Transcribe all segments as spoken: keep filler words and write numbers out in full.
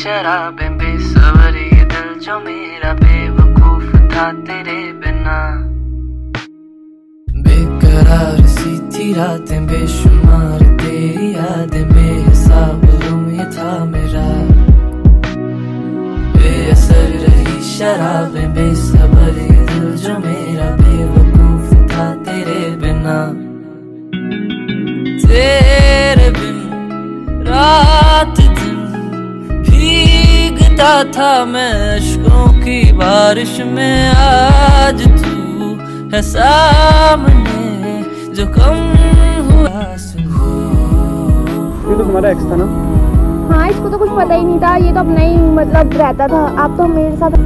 शराबें बेसबर ये दिल जो मेरा बेवकूफ था तेरे बिना। बेकरार सी थी रातें बेशुमार तेरी यादें बेहिसाब गम ये था मेरा। बेअसर रही शराबें बेसबर ये दिल जो मेरा बेवकूफ था तेरे बिना। तेरे बिन रात दिन भीगता था मैं अश्कों की बारिश में। आज तू है सामने जो कम हुआ। ये तो तुम्हारा एक्स था ना? हाँ, इसको तो कुछ पता ही नहीं था, ये तो अपना ही मतलब रहता था। आप तो मेरे साथ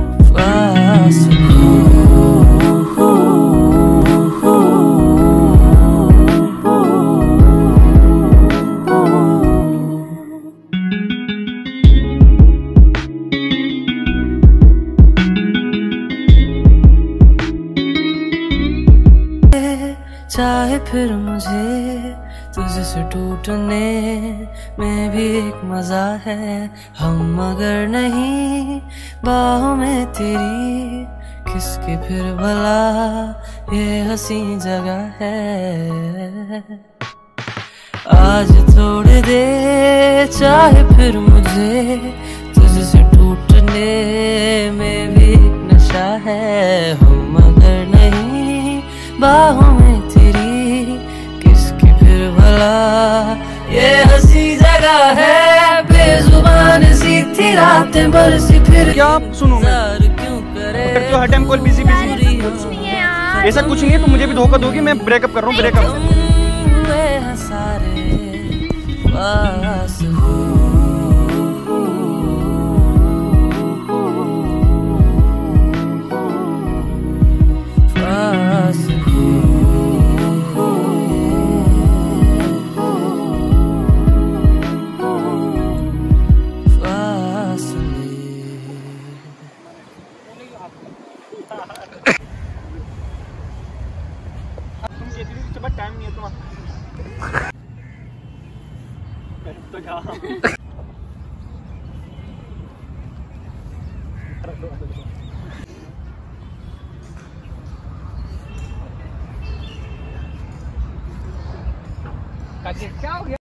चाहे फिर मुझे तुझसे टूटने में भी एक मजा है। हम मगर नहीं बाहों में तेरी किसकी फिर भला ये हंसी जगह है। आज थोड़े दे चाहे फिर मुझे तुझसे टूटने में भी एक नशा है। हम मगर नहीं बाहों में तेरी किसकी फिर भला ये हंसी जगह है। बेजुबान सी थी रातें बरसी फिर क्या सुनो मैं क्यों करे तो हर टाइम कॉल बिजी बिजी। ऐसा कुछ नहीं है, तुम मुझे भी धोखा दोगी। मैं ब्रेकअप कर रहा हूँ, ब्रेकअप। सारे पास हो टाइम नहीं है तुम्हारा। क्या हो गया?